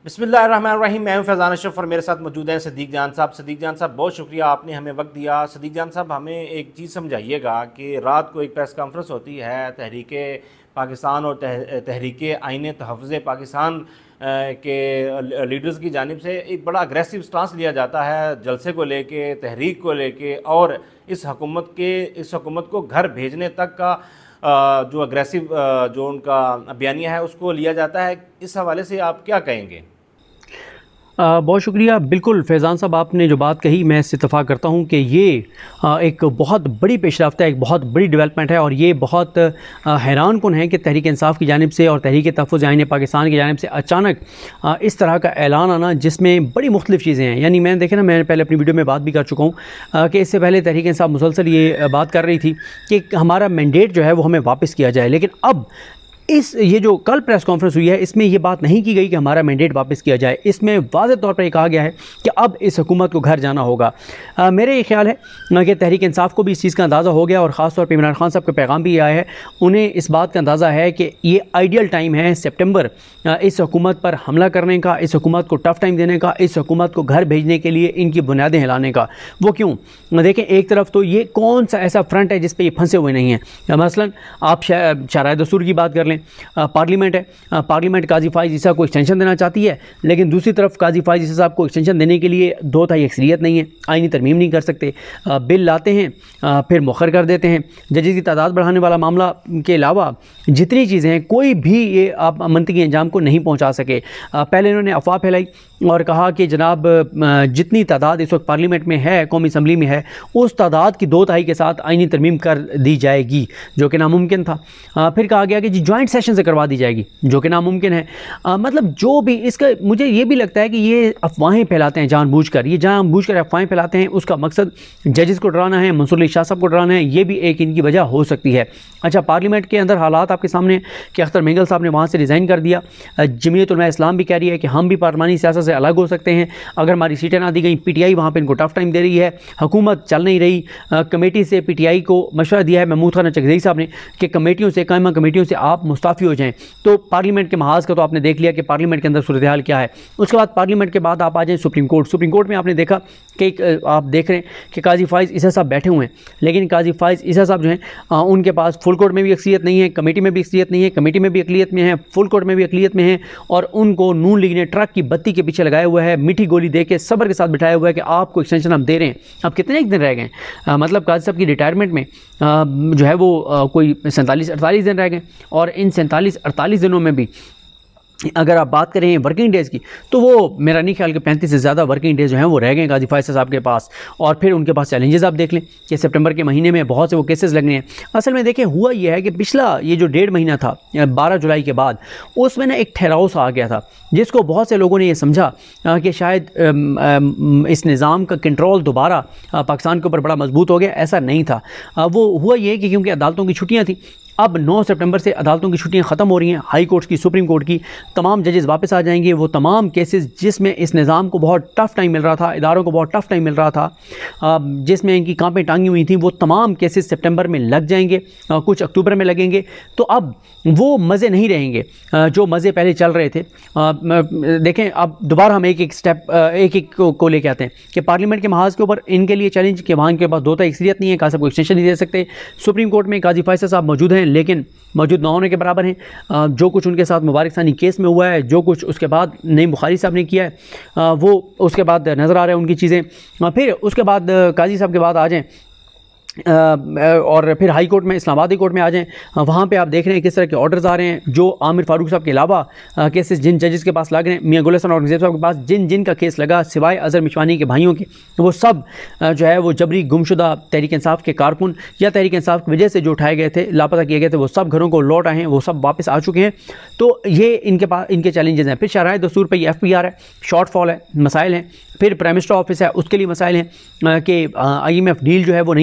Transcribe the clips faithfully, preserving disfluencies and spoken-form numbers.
बिस्मिल्लाहिर्रहमानिर्रहीम। मैं हूं फैज़ान अशरफ और मेरे साथ मौजूद हैं सदीक जान साहब। सदीक जान साहब, बहुत शुक्रिया, आपने हमें वक्त दिया। सदीक जान साहब, हमें एक चीज़ समझाइएगा कि रात को एक प्रेस कॉन्फ्रेंस होती है तहरीक पाकिस्तान और तहरीक आईन तहफ़्फ़ुज़ पाकिस्तान के लीडर्स की जानिब से एक बड़ा अग्रेसिव स्टांस लिया जाता है जलसे को लेके, तहरीक को लेके, और इस हुकूमत के इस हुकूमत को घर भेजने तक का जो अग्रेसिव जो उनका बयानिया है उसको लिया जाता है। इस हवाले से आप क्या कहेंगे? आ, बहुत शुक्रिया। बिल्कुल फैज़ान साहब, आपने जो बात कही मैं इससे इत्तफ़ाक़ करता हूँ कि ये आ, एक बहुत बड़ी पेशरफ्त है, एक बहुत बड़ी डेवलपमेंट है और ये बहुत हैरान कुन है कि तहरीक इंसाफ की जानिब से और तहरीक तहफ़्फ़ुज़ आईन पाकिस्तान की जानिब से अचानक आ, इस तरह का ऐलान आना जिसमें बड़ी मुख्तलिफ़ चीज़ें हैं। यानी मैंने देखे ना, मैंने पहले अपनी वीडियो में बात भी कर चुका हूँ कि इससे पहले तहरीक इंसाफ मुसलसल ये बात कर रही थी कि हमारा मैंडेट जो है वो हमें वापस किया जाए, लेकिन अब इस ये जो कल प्रेस कॉन्फ्रेंस हुई है इसमें ये बात नहीं की गई कि हमारा मैंडेट वापस किया जाए। इसमें वाज़ेह तौर पर ये कहा गया है कि अब इस हुकूमत को घर जाना होगा। आ, मेरे ये ख्याल है कि तहरीक इंसाफ को भी इस चीज़ का अंदाज़ा हो गया और ख़ास तौर पर इमरान खान साहब का पैगाम भी आया है। उन्हें इस बात का अंदाज़ा है कि ये आइडियल टाइम है सितंबर इस हुकूमत पर हमला करने का, इस हुकूमत को टफ़ टाइम देने का, इस हुकूमत को घर भेजने के लिए इनकी बुनियादें हिलाने का। वो क्यों? देखें, एक तरफ तो ये कौन सा ऐसा फ्रंट है जिस पर ये फंसे हुए नहीं हैं। मसलन आप शराय दस्तूर की बात कर लें, पार्लियामेंट है, पार्लियामेंट काजी फाइज ईसा को एक्सटेंशन देना चाहती है, लेकिन दूसरी तरफ काजी फाइज ईसा साहब को एक्सटेंशन देने के लिए दो तिहाई अक्सरियत नहीं है, आईनी तरमीम नहीं कर सकते, बिल लाते हैं फिर मुखर कर देते हैं। जजेस की तादाद बढ़ाने वाला मामला के अलावा जितनी चीज़ें हैं कोई भी ये आप मंतकी अंजाम को नहीं पहुँचा सके। पहले इन्होंने अफवाह फैलाई और कहा कि जनाब जितनी तादाद इस वक्त पार्लियामेंट में है, कौमी असम्बली में है, उस तादाद की दो तिहाई के साथ आईनी तरमीम कर दी जाएगी, जो कि नामुमकिन था। आ, फिर कहा गया कि जी जॉइंट सेशन से करवा दी जाएगी, जो कि नामुमकिन है। आ, मतलब जो भी इसका, मुझे ये भी लगता है कि ये अफवाहें फैलाते हैं जानबूझकर, ये जानबूझकर अफवाहें फैलाते हैं। उसका मकसद जजेस को डराना है, मंसूर अली शाह साहब को डराना है, ये भी एक इनकी वजह हो सकती है। अच्छा, पार्लियामेंट के अंदर हालात आपके सामने कि अख्तर मेंगल साहब ने वहाँ से रिज़ाइन कर दिया। जमीयत उलमा इस्लाम भी कह रही है कि हम भी पार्लिमानी सियासत से अलग हो सकते हैं अगर हमारी सीटें ना दी गई। पीटीआई वहाँ पे इनको टफ टाइम दे रही है, हुकूमत चल नहीं रही। आ, कमेटी से पीटीआई को मशवरा दिया है महमूद खान चकज़ई साहब ने कि कमेटियों से, कायमा कमेटियों से आप मुस्ताफ़ी हो जाएं। तो पार्लियामेंट के महाज का तो आपने देख लिया कि पार्लियामेंट के अंदर सूरत हाल क्या है। उसके बाद पार्लियामेंट के बाद आप आ जाएँ सुप्रीम कोर्ट। सुप्रीम कोर्ट में आपने देखा कि आप देख रहे हैं कि काजी फाइज ईसा साहब बैठे हुए हैं, लेकिन काजी फाइज ईसा साहब जो हैं उनके पास फुल कोर्ट में भी अक्सरियत नहीं है, कमेटी में भी अक्सरियत नहीं है, कमेटी में भी अकलियत में है, फुल कोर्ट में भी अकलियत में है, और उनको नून लीग ने ट्रक की बत्ती के पीछे लगाया हुआ है, मीठी गोली दे के सब्र के साथ बिठाया हुआ है कि आपको एक्सटेंशन हम दे रहे हैं। अब कितने एक दिन रह गए, मतलब काजी साहब की रिटायरमेंट में आ, जो है वो आ, कोई सैंतालीस अड़तालीस दिन रह गए, और इन सैंतालीस अड़तालीस दिनों में भी अगर आप बात करें वर्किंग डेज़ की तो वो मेरा नहीं ख्याल कि पैंतीस से ज़्यादा वर्किंग डेज़ जो हैं वो रह गए काजी फाइज साहब के पास। और फिर उनके पास चैलेंजेस आप देख लें कि सितंबर के महीने में बहुत से वो केसेस लगने हैं। असल में देखें, हुआ ये है कि पिछला ये जो डेढ़ महीना था बारह जुलाई के बाद, उसमें ना एक ठहराव सा आ गया था जिसको बहुत से लोगों ने ये समझा कि शायद इस निज़ाम का कंट्रोल दोबारा पाकिस्तान के ऊपर बड़ा मजबूत हो गया। ऐसा नहीं था। वो हुआ ये कि क्योंकि अदालतों की छुट्टियाँ थी, अब नौ सितंबर से अदालतों की छुट्टियां ख़त्म हो रही हैं, हाई कोर्ट की, सुप्रीम कोर्ट की, तमाम जजेस वापस आ जाएंगे। वो तमाम केसेस जिसमें इस निज़ाम को बहुत टफ़ टाइम मिल रहा था, इदारों को बहुत टफ़ टाइम मिल रहा था, जिसमें इनकी कांपें टांगी हुई थी, वो तमाम केसेस सितंबर में लग जाएंगे, कुछ अक्टूबर में लगेंगे। तो अब वो मज़े नहीं रहेंगे जो मज़े पहले चल रहे थे। देखें, अब दोबारा हम एक एक स्टेप एक एक को लेके आते हैं कि पार्लियामेंट के महाज के ऊपर इनके लिए चैलेंज कि वहाँ इनके पास दो तिहाई अक्सरियत नहीं है, काजी साहब को एक्सटेंशन नहीं दे सकते। सुप्रीम कोर्ट में काजी फाइज साहब मौजूद हैं, लेकिन मौजूद ना होने के बराबर हैं। जो कुछ उनके साथ मुबारक सानी केस में हुआ है, जो कुछ उसके बाद नईम बुखारी साहब ने किया है, वो उसके बाद नज़र आ रहा है उनकी चीज़ें। फिर उसके बाद काजी साहब के बाद आ जाएँ और फिर हाई कोर्ट में, इस्लामाबाद कोर्ट में आ जाएं, वहाँ पे आप देख रहे हैं किस तरह के ऑर्डर्स आ रहे हैं। जो आमिर फारूक साहब के अलावा केसेस जिन जजेस के पास लग रहे हैं, मियां गुल हसन औरंगज़ेब साहब के पास जिन जिन का केस लगा, सिवाय अज़हर मिशवानी के भाइयों के, वो सब जो है वो जबरी गुमशुदा तहरीक इंसाफ के कारकुन या तहरीक इंसाफ की वजह से जो उठाए गए थे, लापता किए गए थे, वो सब घरों को लौट आए हैं, वो सब वापस आ चुके हैं। तो ये इनके पास इनके चैलेंजेस हैं। फिर शराय दस्तूर पर एफ पी आर है, शॉर्ट फॉल है, मसाइल हैं। फिर प्राइम मिनिस्टर ऑफिस है, उसके लिए मसाइल हैं कि आई एम एफ डील जो है वो नहीं हो रही,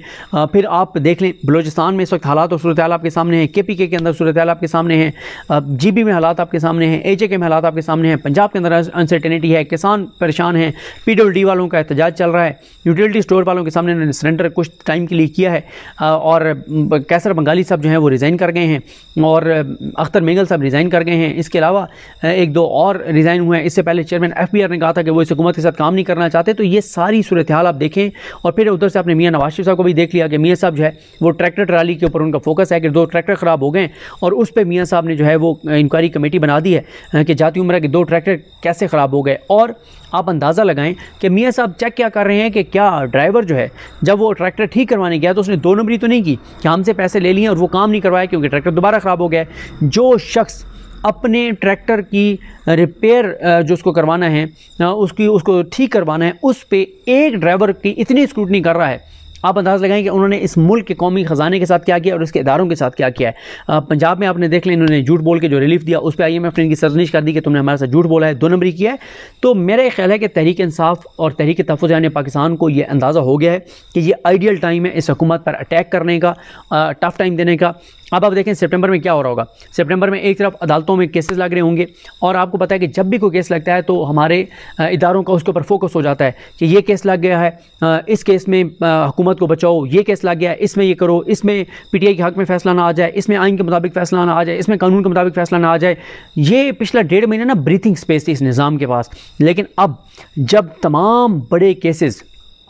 आ, फिर आप देख लें बलूचिस्तान में इस वक्त हालात और सूरत हाल आपके सामने हैं, के पी के के अंदर सूरत हाल आपके सामने हैं, जी बी में हालात आपके सामने हैं, ए जे के में हालात आपके सामने हैं, पंजाब के अंदर अनसर्टेनिटी है, किसान परेशान हैं, पी डब्ल्यू डी वालों का एहतजाज चल रहा है, यूटिलिटी स्टोर वालों के सामने उन्होंने सरेंडर कुछ टाइम के लिए किया है, और कैसर बंगाली साहब जो हैं वो रिज़ाइन कर गए हैं, और अख्तर मेंगल साहब रिज़ाइन कर गए हैं। इसके अलावा एक दो और रिज़ाइन हुए हैं। इससे पहले चेयरमैन एफ बी आर ने कहा था कि वो इस हुकूमत के साथ काम नहीं करना चाहते। तो ये सारी सूरत हाल आप देखें, और फिर उधर से आपने मियाँ नवाज शरीफ साहब को भी देख लिया कि मियाँ साहब जो है वो ट्रैक्टर ट्राली के ऊपर उनका फोकस है कि दो ट्रैक्टर ख़राब हो गए, और उस पर मियाँ साहब ने जो है वो इंक्वायरी कमेटी बना दी है कि जाती उम्र के दो ट्रैक्टर कैसे ख़राब हो गए। और आप अंदाज़ा लगाएं कि मियाँ साहब चेक क्या कर रहे हैं कि क्या ड्राइवर जो है जब वो ट्रैक्टर ठीक करवाने गया तो उसने दो नंबरी तो नहीं की कि हमसे पैसे ले लिए और वो काम नहीं करवाया क्योंकि ट्रैक्टर दोबारा ख़राब हो गया है। जो शख्स अपने ट्रैक्टर की रिपेयर जो उसको करवाना है, उसकी उसको ठीक करवाना है, उस पे एक ड्राइवर की इतनी स्क्रूटनी कर रहा है, आप अंदाज़ लगाएं कि उन्होंने इस मुल्क के कौमी ख़जाने के साथ क्या किया और इसके इदारों के साथ क्या किया है। पंजाब में आपने देख लें, इन्होंने झूठ बोल के जो रिलीफ दिया उस पर आई एम एफ ने इनकी सरजनिश कर दी कि तुमने हमारे साथ झूठ बोला है, दो नंबरी किया है। तो मेरा ख्याल है कि तहरीक इंसाफ और तहरीक तहफ़्फ़ुज़ यानी पाकिस्तान को ये अंदाज़ा हो गया है कि ये आइडियल टाइम है इस हुकूमत पर अटैक करने का, टफ़ टाइम देने का। अब आप देखें सितंबर में क्या हो रहा होगा। सितंबर में एक तरफ अदालतों में केसेस लग रहे होंगे, और आपको पता है कि जब भी कोई केस लगता है तो हमारे इदारों का उसके ऊपर फोकस हो जाता है कि ये केस लग गया है, इस केस में हुकूमत को बचाओ, ये केस लग गया है, इसमें ये करो, इसमें पीटीआई के हक़ में फ़ैसला ना आ जाए, इसमें आइन के मुताबिक फ़ैसला ना आ जाए, इसमें कानून के मुताबिक फ़ैसला ना आ जाए। ये पिछला डेढ़ महीना ना ब्रीथिंग स्पेस थी इस निज़ाम के पास। लेकिन अब जब तमाम बड़े केसेस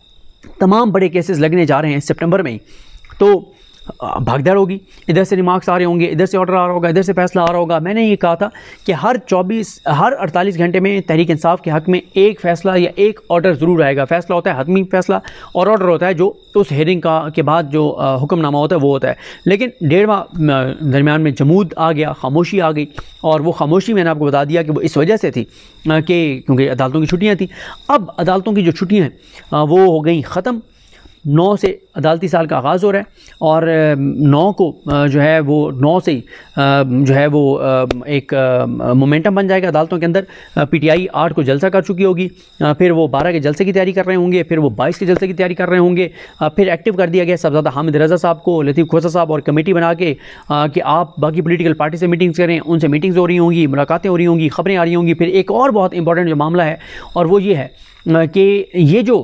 तमाम बड़े केसेस लगने जा रहे हैं सितंबर में, तो भागदौड़ होगी, इधर से रिमार्क्स आ रहे होंगे, इधर से ऑर्डर आ रहा होगा, इधर से फैसला आ रहा होगा। मैंने ये कहा था कि हर चौबीस हर अड़तालीस घंटे में तहरीक इंसाफ के हक़ में एक फ़ैसला या एक ऑर्डर ज़रूर आएगा। फ़ैसला होता है हतमी फ़ैसला, और ऑर्डर होता है जो उस हेयरिंग का के बाद जो हुक्मनामा होता है वो होता है। लेकिन डेढ़ माह दरमियान में जमूद आ गया, खामोशी आ गई, और वो खामोशी मैंने आपको बता दिया कि वो इस वजह से थी कि क्योंकि अदालतों की छुट्टियाँ थी। अब अदालतों की जो छुट्टियाँ हैं वो हो गई ख़त्म। नौ से अदालती साल का आगाज़ हो रहा है, और नौ को जो है वो नौ से जो है वो एक मोमेंटम बन जाएगा अदालतों के अंदर। पीटीआई आठ को जलसा कर चुकी होगी, फिर वो बारह के जलसे की तैयारी कर रहे होंगे, फिर वो बाईस के जलसे की तैयारी कर रहे होंगे। फिर एक्टिव कर दिया गया साहबजादा हामिद रज़ा साहब को, लतीफ़ खोसा साहब, और कमेटी बना के कि आप बाकी पॉलिटिकल पार्टी से मीटिंग्स करें, उनसे मीटिंग्स हो रही होंगी, मुलाकातें हो रही होंगी, ख़बरें आ रही होंगी। फिर एक और बहुत इंपॉर्टेंट जो मामला है, और वो ये है कि ये जो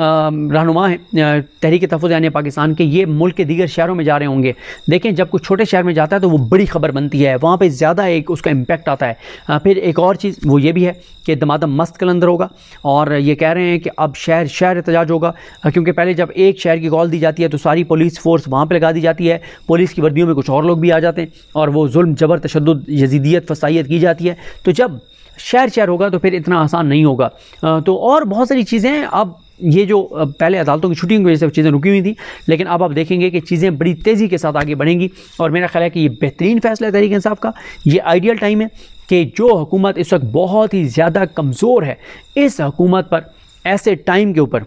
रहनुमा है तहरीक तहफ़्फ़ुज़ यानी पाकिस्तान के, ये मुल्क के दीगर शहरों में जा रहे होंगे। देखें, जब कुछ छोटे शहर में जाता है तो वो बड़ी खबर बनती है, वहाँ पे ज़्यादा एक उसका इम्पैक्ट आता है। फिर एक और चीज़ वो ये भी है कि दमादम मस्त कलंदर होगा, और ये कह रहे हैं कि अब शहर शहर एहतजाज होगा, क्योंकि पहले जब एक शहर की कॉल दी जाती है तो सारी पुलिस फोर्स वहाँ पर लगा दी जाती है, पुलिस की वर्दियों में कुछ और लोग भी आ जाते हैं, और वो जुल्म जबर तशद्दुद यजीदियत फसाइयत की जाती है। तो जब शहर शहर होगा तो फिर इतना आसान नहीं होगा। तो और बहुत सारी चीज़ें हैं। अब ये जो पहले अदालतों की छुट्टियों की वजह से चीज़ें रुकी हुई थी, लेकिन अब आप देखेंगे कि चीज़ें बड़ी तेज़ी के साथ आगे बढ़ेंगी, और मेरा ख्याल है कि ये बेहतरीन फ़ैसला है तहरीक इंसाफ का। ये आइडियल टाइम है कि जो हुकूमत इस वक्त बहुत ही ज़्यादा कमज़ोर है, इस हुकूमत पर ऐसे टाइम के ऊपर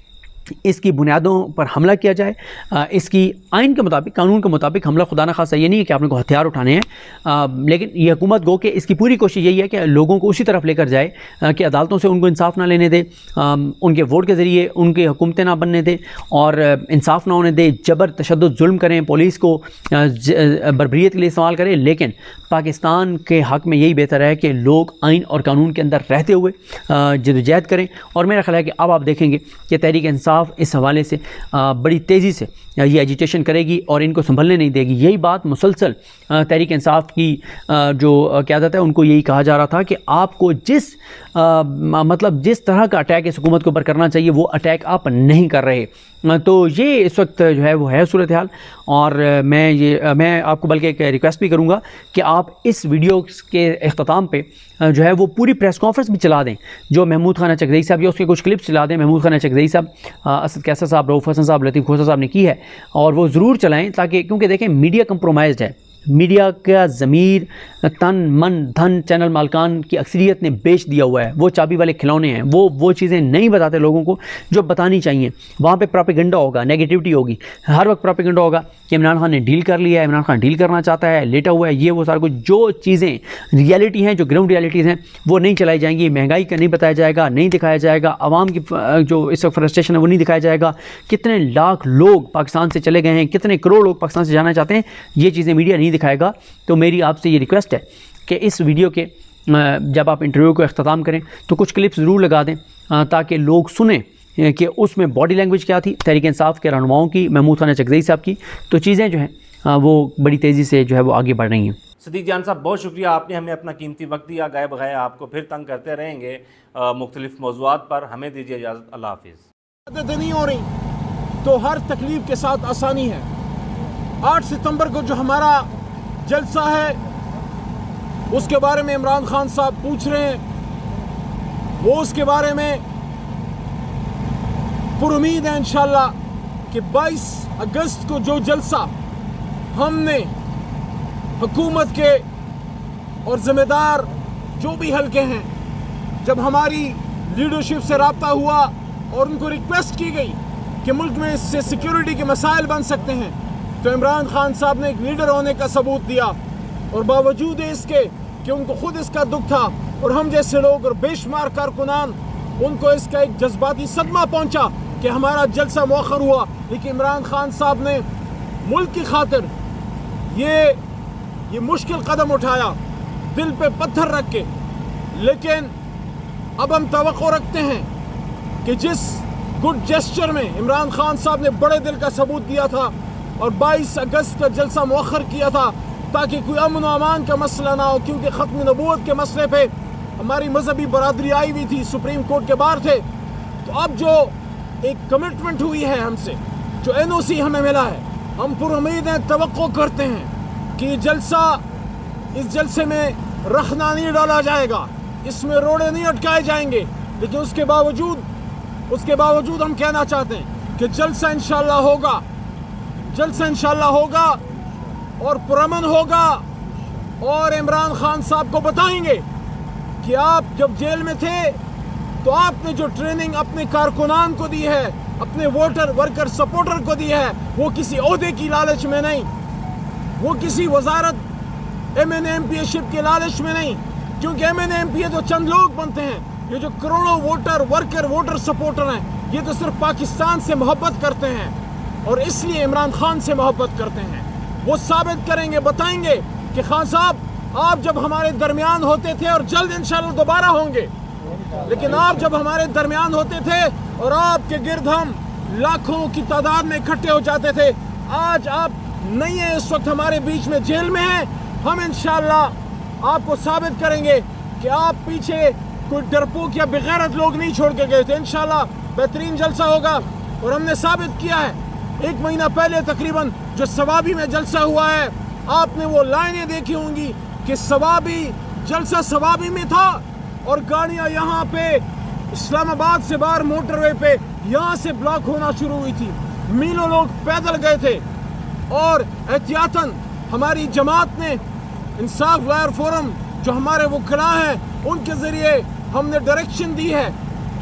इसकी बुनियादों पर हमला किया जाए। इसकी आइन के मुताबिक, कानून के मुताबिक हमला खुदा न खासा ये नहीं है कि आपने को हथियार उठाने हैं, लेकिन ये हुकूमत गो के इसकी पूरी कोशिश यही है कि लोगों को उसी तरफ लेकर जाए कि अदालतों से उनको इंसाफ ना लेने दे, उनके वोट के ज़रिए उनकी हुकूमतें ना बनने दे, और इंसाफ ना होने दे, जबर तशद्दुद जुल्म करें, पुलिस को बर्बरियत के लिए इस्तेमाल करें। लेकिन पाकिस्तान के हक़ में यही बेहतर है कि लोग आइन और कानून के अंदर रहते हुए जदोजहद करें। और मेरा ख्याल है कि अब आप देखेंगे कि तहरीक इंसाफ इस हवाले से बड़ी तेज़ी से ये एजिटेशन करेगी और इनको संभलने नहीं देगी। यही बात मुसलसल तहरीक इंसाफ की जो क़यादत है उनको यही कहा जा रहा था कि आपको जिस आ, मतलब जिस तरह का अटैक इस हुकूमत के ऊपर करना चाहिए वो अटैक आप नहीं कर रहे। तो ये इस वक्त जो है वो है सूरत हाल। और मैं ये मैं आपको बल्कि एक रिक्वेस्ट भी करूँगा कि आप इस वीडियो के अख्ताम पे जो है वो पूरी प्रेस कॉन्फ्रेंस भी चला दें, जो महमूद खान चकदई साहब, या उसके कुछ क्लिप्स चला दें महमूद खान चकदई साहब, असद कैसर साहब, रऊफ़ हसन साहब, लतीफ़ खोसा साहब ने की है, और वो ज़रूर चलाएँ, ताकि क्योंकि देखें मीडिया कंप्रोमाइज़्ड है। मीडिया का ज़मीर, तन मन धन चैनल मालकान की अक्सरियत ने बेच दिया हुआ है। वो चाबी वाले खिलौने हैं, वो वो चीज़ें नहीं बताते लोगों को जो बतानी चाहिए। वहाँ पे प्रोपेगेंडा होगा, नेगेटिविटी होगी, हर वक्त प्रोपेगेंडा होगा कि इमरान खान ने डील कर लिया है, इमरान खान डील करना चाहता है, लेटा हुआ है, ये वो सारा कुछ। जो चीज़ें रियलिटी हैं, जो ग्राउंड रियलिटीज़ हैं, वो नहीं चलाई जाएंगी। महंगाई का नहीं बताया जाएगा, नहीं दिखाया जाएगा। आवाम की जो इस वक्त फ्रस्ट्रेशन है वो नहीं दिखाया जाएगा। कितने लाख लोग पाकिस्तान से चले गए हैं, कितने करोड़ लोग पाकिस्तान से जाना चाहते हैं, ये चीज़ें मीडिया नहीं दिखाएगा। तो मेरी आपसे ये रिक्वेस्ट है कि इस वीडियो के जब आप इंटरव्यू को अख्ताम करें तो कुछ क्लिप्स ज़रूर लगा दें ताकि लोग सुने कि उसमें बॉडी लैंग्वेज क्या थी तहरीक इंसाफ के रहनुमाओं की, महमूद खान चकजई साहब की। तो चीज़ें जो हैं वो बड़ी तेज़ी से जो है वो आगे बढ़ रही हैं। सदीक जान साहब, बहुत शुक्रिया, आपने हमें अपना कीमती वक्त दिया। गाय बगाए आपको फिर तंग करते रहेंगे मुख्तलिफ मौज़ूआत पर। हमें दीजिए इजाज़त, अल्लाह हाफिज़। आदतें नहीं हो रही तो हर तकलीफ के साथ आसानी है। आठ सितंबर को जो हमारा जलसा है उसके बारे में इमरान खान साहब पूछ रहे हैं, वो उसके बारे में पुरुमीद है इंशाल्लाह कि बाईस अगस्त को जो जलसा हमने हुकूमत के और ज़िम्मेदार जो भी हल्के हैं, जब हमारी लीडरशिप से रब्ता हुआ और उनको रिक्वेस्ट की गई कि मुल्क में इससे सिक्योरिटी के मसाइल बन सकते हैं, तो इमरान खान साहब ने एक लीडर होने का सबूत दिया। और बावजूद इसके कि उनको खुद इसका दुख था और हम जैसे लोग और बेशुमार कारकुनान उनको इसका एक जज्बाती सदमा पहुंचा कि हमारा जलसा मौखर हुआ, लेकिन इमरान खान साहब ने मुल्क की खातिर ये ये मुश्किल कदम उठाया, दिल पे पत्थर रख के। लेकिन अब हम तवक्को रखते हैं कि जिस गुड जेस्चर में इमरान खान साहब ने बड़े दिल का सबूत दिया था और बाईस अगस्त का जलसा मौखर किया था ताकि कोई अमन व अमान का मसला ना हो, क्योंकि ख़त्म नबूवत के मसले पे हमारी मजहबी बरादरी आई हुई थी, सुप्रीम कोर्ट के बाहर थे। तो अब जो एक कमिटमेंट हुई है हमसे, जो एन ओ सी हमें मिला है, हम पुरुमीद हैं, तवक्को करते हैं कि जलसा इस जलसे में रखना नहीं डाला जाएगा, इसमें रोड़े नहीं अटकाए जाएंगे। लेकिन उसके बावजूद उसके बावजूद हम कहना चाहते हैं कि जलसा इंशाल्लाह होगा, जलसा इंशाल्लाह होगा और पुरअमन होगा। और इमरान खान साहब को बताएंगे कि आप जब जेल में थे तो आपने जो ट्रेनिंग अपने कारकुनान को दी है, अपने वोटर वर्कर सपोर्टर को दी है, वो किसी ओहदे की लालच में नहीं, वो किसी वजारत M N M P ship के लालच में नहीं, क्योंकि एम एन एम पी तो चंद लोग बनते हैं। ये जो करोड़ों वोटर वर्कर वोटर सपोर्टर हैं, ये तो सिर्फ पाकिस्तान से मोहब्बत करते हैं और इसलिए इमरान खान से मोहब्बत करते हैं। वो साबित करेंगे, बताएंगे कि खान साहब आप जब हमारे दरमियान होते थे, और जल्द इंशाल्लाह दोबारा होंगे, लेकिन आप जब हमारे दरमियान होते थे और आपके गिर्द हम लाखों की तादाद में इकट्ठे हो जाते थे, आज आप नहीं है, इस वक्त हमारे बीच में जेल में हैं। हम इंशाल्लाह आपको साबित करेंगे कि आप पीछे कोई डरपोक या बेगैरत लोग नहीं छोड़ के गए थे। इंशाल्लाह बेहतरीन जलसा होगा और हमने साबित किया है। एक महीना पहले तकरीबन जो सवाबी में जलसा हुआ है, आपने वो लाइनें देखी होंगी कि सवाबी जलसा सवाबी में था और गाड़ियां यहाँ पे इस्लामाबाद से बाहर मोटरवे पे यहाँ से ब्लॉक होना शुरू हुई थी। मीलों लोग पैदल गए थे और एहतियातन हमारी जमात ने इंसाफ लॉयर फोरम जो हमारे वकला हैं उनके ज़रिए हमने डायरेक्शन दी है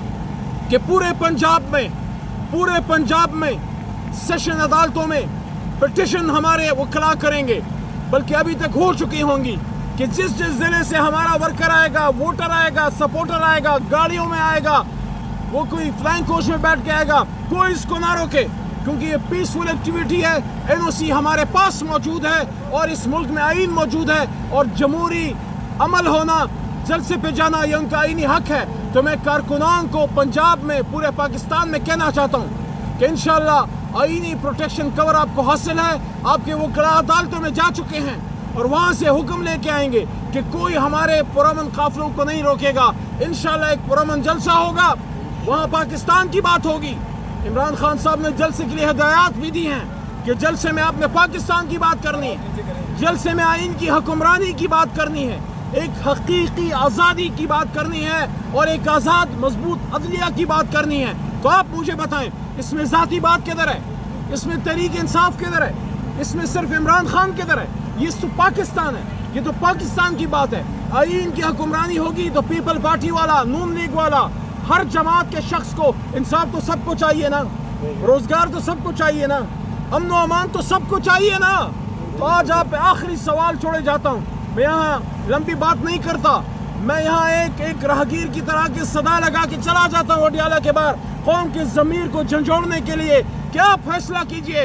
कि पूरे पंजाब में पूरे पंजाब में सेशन अदालतों में पिटिशन हमारे वकला करेंगे, बल्कि अभी तक हो चुकी होंगी कि जिस जिस ज़िले से हमारा वर्कर आएगा, वोटर आएगा, सपोर्टर आएगा, गाड़ियों में आएगा, वो कोई फ्लाइंग कोच में बैठ के आएगा, कोई इसको ना रोके, क्योंकि ये पीसफुल एक्टिविटी है। एन ओ सी हमारे पास मौजूद है और इस मुल्क में आइन मौजूद है और जमहूरी अमल होना, जलसे पे जाना, ये उनका आइनी हक है। तो मैं कारकुनान को पंजाब में, पूरे पाकिस्तान में कहना चाहता हूँ कि इंशाल्लाह आइनी प्रोटेक्शन कवर आपको हासिल है। आपके वो कड़ा अदालतों में जा चुके हैं और वहाँ से हुक्म लेके आएंगे कि कोई हमारे पुरअमन काफिलों को नहीं रोकेगा। इंशाल्लाह एक पुरअमन जलसा होगा, वहाँ पाकिस्तान की बात होगी। इमरान खान साहब ने जलसे के लिए हिदायत भी दी हैं कि जलसे में आपने पाकिस्तान की बात करनी है, जलसे में आइन की हुक्मरानी की बात करनी है, एक हकीकी आज़ादी की बात करनी है और एक आज़ाद मजबूत अदलिया की बात करनी है। तो आप मुझे बताएं, इसमें ज़ाती बात किधर है, इसमें तहरीक इंसाफ किधर है, इसमें सिर्फ इमरान खान किधर है? ये तो पाकिस्तान है, ये तो पाकिस्तान की बात है। आइन की हुक्मरानी होगी तो पीपल पार्टी वाला, नून लीग वाला, हर जमात के शख्स को इंसाफ तो सबको चाहिए ना, रोजगार तो सबको चाहिए ना, अमन व अमान तो सबको चाहिए ना। तो आज आप पे आखिरी सवाल छोड़े जाता हूँ। मैं यहाँ लंबी बात नहीं करता, मैं यहाँ एक एक राहगीर की तरह की सदा लगा के चला जाता हूँ अडियाला के बाहर। कौम के ज़मीर को झंझोड़ने के लिए क्या फैसला कीजिए।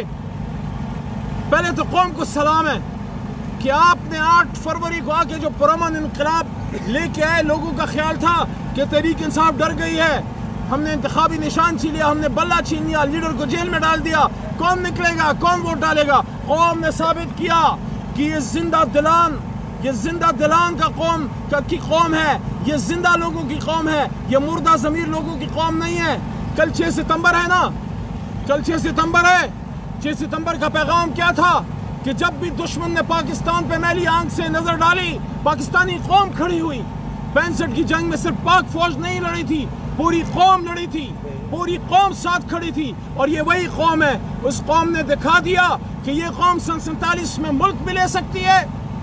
पहले तो कौम को सलाम है कि आपने आठ फरवरी को आके जो पुरअमन इनकलाब लेके आए, लोगों का ख्याल था कि तहरीक इंसाफ डर गई है, हमने इंतखाबी निशान छीन लिया, हमने बल्ला छीन लिया, लीडर को जेल में डाल दिया, कौन निकलेगा, कौन वोट डालेगा। कौम ने साबित किया कि ये जिंदा दिलान, ये जिंदा दिलान का कौम का की कौम है, ये जिंदा लोगों की कौम है, ये मुर्दा ज़मीर लोगों की कौम नहीं है। कल छः सितंबर है ना, कल छः सितंबर है। छः सितंबर का पैगाम क्या था कि जब भी दुश्मन ने पाकिस्तान पे मैली आंख से नजर डाली, पाकिस्तानी कौम खड़ी हुई। पैंसठ की जंग में सिर्फ पाक फौज नहीं लड़ी थी, पूरी कौम लड़ी थी, पूरी कौम साथ खड़ी थी। और ये वही कौम है, उस कौम ने दिखा दिया कि ये कौम सन सैंतालीस में मुल्क भी ले सकती है,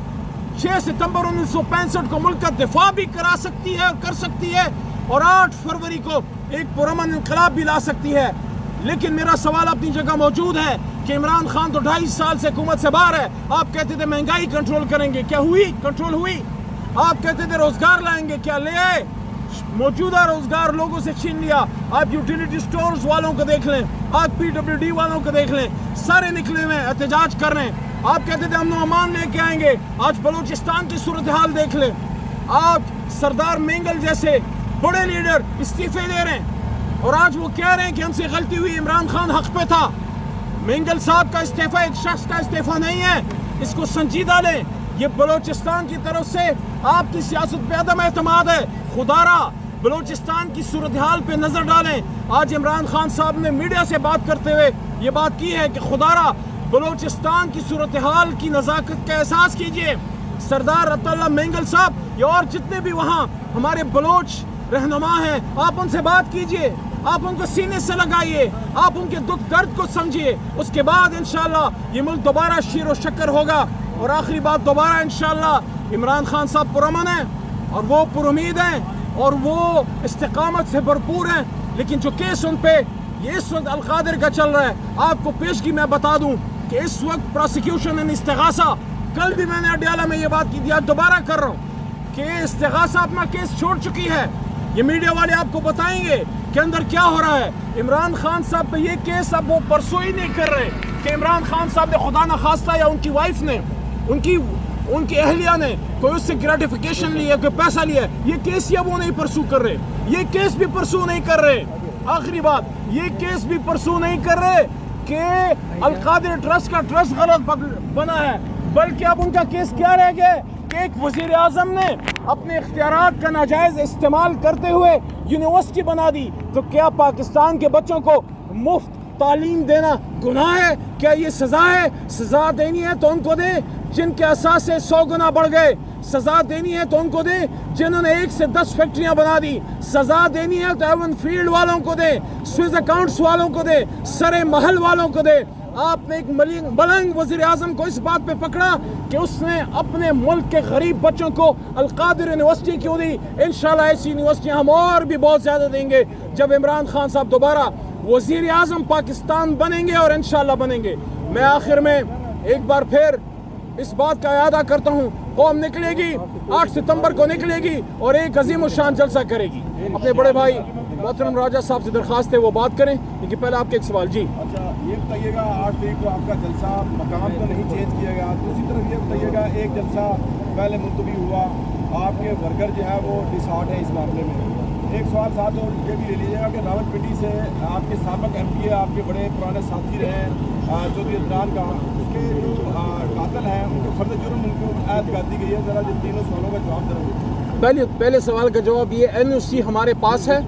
छः सितंबर उन्नीस सौ पैंसठ को मुल्क का दिफा भी करा सकती है और कर सकती है, और आठ फरवरी को एक पुरअमन इनकलाब भी ला सकती है। लेकिन मेरा सवाल अपनी जगह मौजूद है कि इमरान खान तो ढाई साल से हुकूमत से बाहर है। आप कहते थे महंगाई कंट्रोल करेंगे, क्या हुई? कंट्रोल हुई? आप कहते थे रोजगार लाएंगे, क्या ले आए? मौजूदा रोजगार लोगों से छीन लिया। आप यूटिलिटी स्टोर्स वालों को देख लें, आप पीडब्ल्यूडी वालों को देख लें, सारे निकले हुए एहतजाज कर रहे हैं। आप कहते थे अमन अमान लेके आएंगे, आज बलूचिस्तान की सूरत हाल देख लें। आप सरदार मेंगल जैसे बड़े लीडर इस्तीफे दे रहे हैं और आज वो कह रहे हैं कि हमसे गलती हुई, इमरान खान हक पे था। मेंगल साहब का इस्तीफा एक शख्स का इस्तीफा नहीं है, इसको संजीदा लें। ये बलूचिस्तान की तरफ से आपकी सियासत पे अदम एतमाद है। खुदारा बलूचिस्तान की सूरत हाल पे नजर डालें। आज इमरान खान साहब ने मीडिया से बात करते हुए ये बात की है कि खुदारा बलूचिस्तान की सूरत हाल की नज़ाकत का एहसास कीजिए। सरदार अब्दुल्ला मेंगल साहब या और जितने भी वहाँ हमारे बलोच रहनुमा हैं, आप उनसे बात कीजिए, आप उनको सीने से लगाइए, आप उनके दुख दर्द को समझिए। उसके बाद इंशाल्लाह ये मुल्क दोबारा शीर व शक्कर होगा। और आखिरी बात, दोबारा इंशाल्लाह इमरान खान साहब पुरअमन हैं और वो पुरुमीद हैं और वो इस्तिकामत से भरपूर हैं। लेकिन जो केस उन पे ये इस वक्त अलकादिर का चल रहा है, आपको पेशगी मैं बता दूं कि इस वक्त प्रोसिक्यूशन एंड इस्तिगासा, कल भी मैंने अडियाला में ये बात की थी, आज दोबारा कर रहा हूँ कि इस्तिगासा अपना केस छोड़ चुकी है। ये मीडिया वाले आपको बताएंगे कि अंदर क्या हो रहा है। इमरान खान साहब पे ये केस अब वो परसों ही नहीं कर रहे कि इमरान खान साहब ने खुदा न खास्ता या उनकी वाइफ ने, उनकी उनकी अहलिया ने कोई उससे ग्रेटिफिकेशन लिया, कोई पैसा लिया, ये केस या वो नहीं परसू कर रहे, ये केस भी परसू नहीं कर रहे। आखिरी बात, ये केस भी परसू नहीं कर रहे कि अलकादिर ट्रस्ट का ट्रस्ट गलत बना है, बल्कि अब उनका केस क्या रह गया कि एक वजीर आजम ने अपने इख्तियारात का नाजायज इस्तेमाल करते हुए यूनिवर्सिटी बना दी। तो क्या पाकिस्तान के बच्चों को मुफ्त तालीम देना गुनाह है? क्या ये सज़ा है? सज़ा देनी है तो उनको दें जिनके असास से सौ गुना बढ़ गए। सज़ा देनी है तो उनको दें जिन्होंने एक से दस फैक्ट्रियां बना दी। सज़ा देनी है तो एवन फील्ड वालों को दें, स्विस अकाउंट्स वालों को दें, सरे महल वालों को दें। आपने एक मलिंग मलंग वज़ीर आज़म को इस बात पे पकड़ा कि उसने अपने मुल्क के गरीब बच्चों को अलकादिर यूनिवर्सिटी क्यों दी। इंशाल्लाह ऐसी यूनिवर्सिटियाँ हम और भी बहुत ज़्यादा देंगे जब इमरान खान साहब दोबारा वज़ीर आज़म पाकिस्तान बनेंगे, और इंशाल्लाह बनेंगे। मैं आखिर में एक बार फिर इस बात का यादा करता हूँ, कौम निकलेगी, आठ सितंबर को निकलेगी और एक अजीम शान जलसा करेगी। अपने बड़े भाई मोहतरम राजा साहब से दरख्वास्त है वो बात करें, लेकिन पहले आपके एक सवाल। जी अच्छा, ये बताइएगा आठ तारीख को आपका जलसा मकाम तो नहीं चेंज किया गया, दूसरी तरफ ये बताइएगा एक जलसा पहले मुलतवी हुआ, आपके वर्कर जो है वो डिसहार्ट है इस मामले में। एक सवाल साथ और ये भी ले लीजिएगा कि रावलपिंडी से आपके साबिक एम पी ए, आपके बड़े पुराने साथी रहे चौधरी इमरान का, उसके जो कातिल हैं उनको फर्द जुर्म उनको ऐद कर दी गई है। ज़रा जिन तीनों सवालों का जवाब दें। पहले पहले सवाल का जवाब ये, एन ओ सी हमारे पास है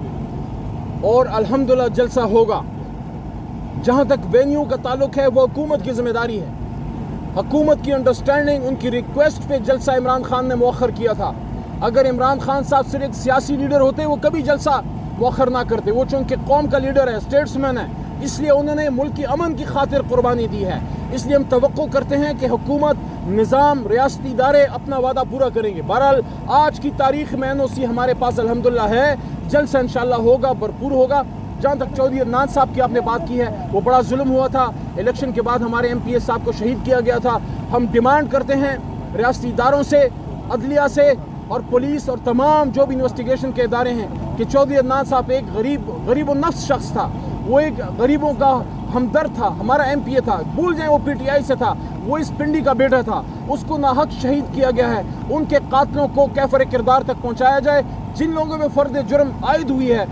और अल्हम्दुलिल्लाह जलसा होगा। जहाँ तक वेन्यू का ताल्लुक है वो हुकूमत की जिम्मेदारी है, हुकूमत की अंडरस्टैंडिंग, उनकी रिक्वेस्ट पे जलसा इमरान खान ने मौखर किया था। अगर इमरान खान साहब सिर्फ एक सियासी लीडर होते वो कभी जलसा मौखर ना करते। वो चूँकि कौम का लीडर है, स्टेट्समैन है, इसलिए उन्होंने मुल्क की अमन की खातिर कुर्बानी दी है। इसलिए हम तवक्को करते हैं कि हुकूमत, निज़ाम, रियासती इदारे अपना वादा पूरा करेंगे। बहरहाल आज की तारीख में एन ओ सी हमारे पास अल्हम्दुलिल्लाह है, जल्द से इंशाअल्लाह होगा, भरपूर होगा। जहाँ तक चौधरी अदनान साहब की आपने बात की है, वो बड़ा जुल्म हुआ था, इलेक्शन के बाद हमारे एम पी ए साहब को शहीद किया गया था। हम डिमांड करते हैं रियासती इदारों से, अदलिया से और पुलिस और तमाम जो भी इन्वेस्टिगेशन के इदारे हैं कि चौधरी अदनान साहब एक गरीब गरीब नफ्स शख्स था, वो एक गरीबों का हमदर्द था, हमारा एम पी ए था। भूल जाएं वो पी टी आई से था, वो इस पिंडी का बेटा था, उसको नाहक शहीद किया गया है। उनके कातलों को कैफर किरदार तक पहुँचाया जाए। जिन लोगों में फ़र्द जुर्म आयद हुई है